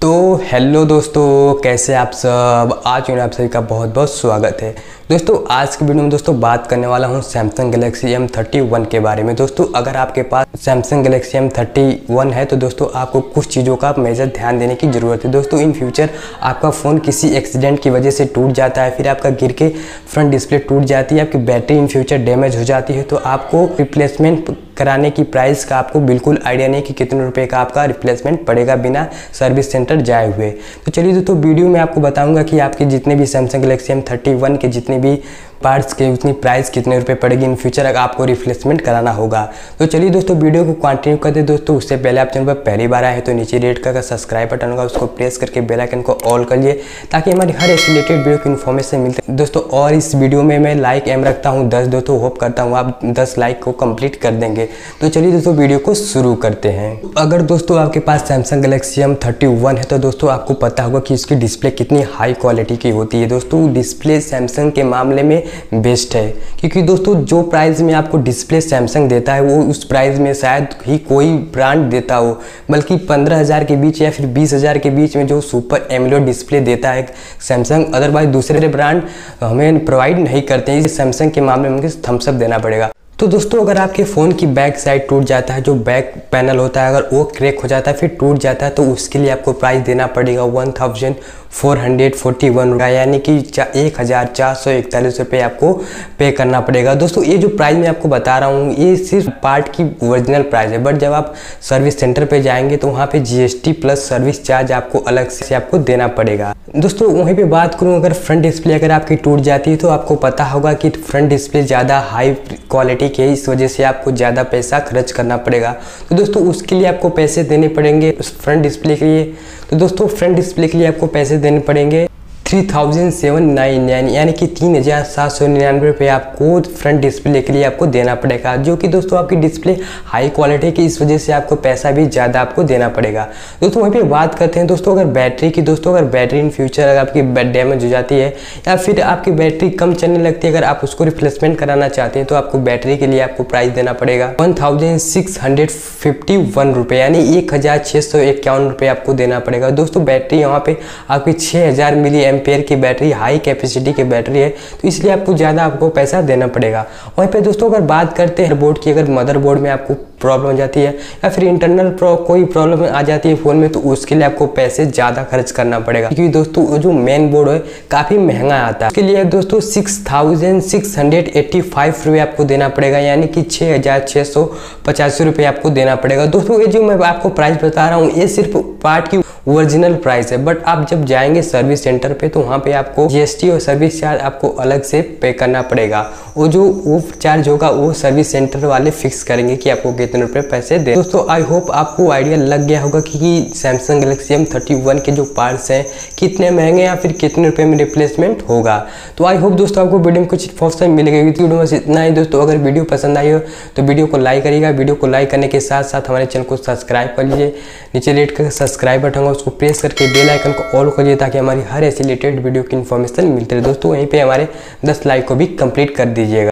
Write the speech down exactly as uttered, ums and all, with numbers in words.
तो हेलो दोस्तों, कैसे आप सब। आज में आप सभी का बहुत बहुत स्वागत है। दोस्तों आज की वीडियो में दोस्तों बात करने वाला हूं Samsung Galaxy M thirty one के बारे में। दोस्तों अगर आपके पास Samsung Galaxy M thirty one है तो दोस्तों आपको कुछ चीज़ों का मेजर ध्यान देने की ज़रूरत है। दोस्तों इन फ्यूचर आपका फ़ोन किसी एक्सीडेंट की वजह से टूट जाता है, फिर आपका गिर के फ्रंट डिस्प्ले टूट जाती है, आपकी बैटरी इन फ्यूचर डैमेज हो जाती है, तो आपको रिप्लेसमेंट कराने की प्राइस का आपको बिल्कुल आइडिया नहीं कि कितने रुपए का आपका रिप्लेसमेंट पड़ेगा बिना सर्विस सेंटर जाए हुए। तो चलिए दोस्तों वीडियो में आपको बताऊंगा कि आपके जितने भी Samsung Galaxy M thirty one के जितने भी पार्ट्स के उतनी प्राइस कितने रुपए पड़ेगी इन फ्यूचर अगर आपको रिप्लेसमेंट कराना होगा। तो चलिए दोस्तों वीडियो को कंटिन्यू करते हैं। दोस्तों उससे पहले आप चैनल पर पहली बार आए हैं तो नीचे रेड कलर का सब्सक्राइब बटन होगा, उसको प्रेस करके बेल आइकन को ऑल कर लिए ताकि हमारी हर ऐसी रिलेटेड वीडियो की इन्फॉर्मेशन मिलते है दोस्तों। और इस वीडियो में मैं लाइक एम रखता हूँ दस। दोस्तों होप करता हूँ आप दस लाइक को कंप्लीट कर देंगे। तो चलिए दोस्तों वीडियो को शुरू करते हैं। अगर दोस्तों आपके पास Samsung Galaxy M thirty one है तो दोस्तों आपको पता होगा कि इसकी डिस्प्ले कितनी हाई क्वालिटी की होती है। दोस्तों डिस्प्ले सैमसंग के मामले में बेस्ट है, क्योंकि दोस्तों जो प्राइस में आपको डिस्प्ले सैमसंग देता है वो उस प्राइस में शायद ही कोई ब्रांड देता हो, बल्कि पंद्रह हज़ार के बीच या फिर बीस हज़ार के बीच में जो सुपर एमोलेड डिस्प्ले देता है सैमसंग, अदरवाइज दूसरे ब्रांड हमें प्रोवाइड नहीं करते हैं। इस सैमसंग के मामले में मुझे थम्स अप देना पड़ेगा। तो दोस्तों अगर आपके फ़ोन की बैक साइड टूट जाता है, जो बैक पैनल होता है अगर वो क्रैक हो जाता है फिर टूट जाता है, तो उसके लिए आपको प्राइस देना पड़ेगा one thousand four hundred forty one का, यानी कि एक हज़ार चार सौ इकतालीस रुपये आपको पे करना पड़ेगा। दोस्तों ये जो प्राइस मैं आपको बता रहा हूँ ये सिर्फ पार्ट की ओरिजिनल प्राइस है, बट जब आप सर्विस सेंटर पे जाएंगे तो वहाँ पे जीएसटी प्लस सर्विस चार्ज आपको अलग से आपको देना पड़ेगा। दोस्तों वहीं पे बात करूँ अगर फ्रंट डिस्प्ले अगर आपकी टूट जाती है तो आपको पता होगा कि फ्रंट डिस्प्ले ज़्यादा हाई क्वालिटी की है, इस वजह से आपको ज़्यादा पैसा खर्च करना पड़ेगा। तो दोस्तों उसके लिए आपको पैसे देने पड़ेंगे उस फ्रंट डिस्प्ले के लिए। तो दोस्तों फ्रंट डिस्प्ले के लिए आपको पैसे देने पड़ेंगे three thousand seven nine nine यानी कि तीन हज़ार सात सौ निन्यानवे रुपये आपको फ्रंट डिस्प्ले के लिए आपको देना पड़ेगा, जो कि दोस्तों आपकी डिस्प्ले हाई क्वालिटी की, इस वजह से आपको पैसा भी ज़्यादा आपको देना पड़ेगा। दोस्तों वहीं पे बात करते हैं दोस्तों अगर बैटरी की। दोस्तों अगर बैटरी इन फ्यूचर अगर आपकी डैमेज हो जाती है या फिर आपकी बैटरी कम चलने लगती है, अगर आप उसको रिप्लेसमेंट कराना चाहते हैं तो आपको बैटरी के लिए आपको प्राइस देना पड़ेगा one thousand six hundred fifty one रुपये यानी एक हज़ार छः सौ इक्यावन रुपये आपको देना पड़ेगा। दोस्तों बैटरी यहाँ पे आपकी छः हज़ार मिली एम्पेयर की बैटरी, हाई कैपेसिटी की बैटरी है, तो इसलिए आपको ज़्यादा आपको पैसा देना पड़ेगा। वहीं पे दोस्तों अगर बात करते हैं बोर्ड की, अगर मदरबोर्ड में आपको प्रॉब्लम हो जाती है या फिर इंटरनल प्रो कोई प्रॉब्लम आ जाती है फ़ोन में, तो उसके लिए आपको पैसे ज़्यादा खर्च करना पड़ेगा, क्योंकि दोस्तों जो मेन बोर्ड है काफ़ी महंगा आता है। उसके लिए दोस्तों six thousand six hundred eighty five रुपये आपको देना पड़ेगा, यानी कि छः हज़ार छः सौ पचासी रुपये आपको देना पड़ेगा। दोस्तों ये जो मैं आपको प्राइस बता रहा हूँ ये सिर्फ पार्ट की ओरिजिनल प्राइस है, बट आप जब जाएंगे सर्विस सेंटर पे तो वहाँ पे आपको जीएसटी और सर्विस चार्ज आपको अलग से पे करना पड़ेगा। वो जो वो चार्ज होगा वो सर्विस सेंटर वाले फिक्स करेंगे कि आपको कितने रुपए पैसे दे। दोस्तों आई होप आपको आइडिया लग गया होगा कि Samsung Galaxy M thirty one के जो पार्ट्स हैं कितने महंगे या फिर कितने रुपए में रिप्लेसमेंट होगा। तो आई होप दोस्तों आपको वीडियो में कुछ इन्फॉर्मेशन मिलेगी। वीडियो में इतना ही दोस्तों। अगर वीडियो पसंद आई हो तो वीडियो को लाइक करिएगा। वीडियो को लाइक करने के साथ साथ हमारे चैनल को सब्सक्राइब कर लीजिए। नीचे रेड का सब्सक्राइब बटन होगा उसको प्रेस करके बेल आइकन को ऑल करिए ताकि हमारी हर ऐसी रिलेटेड वीडियो की इन्फॉर्मेशन मिलती रहे। दोस्तों वहीं पे हमारे दस लाइक को भी कंप्लीट कर दीजिएगा।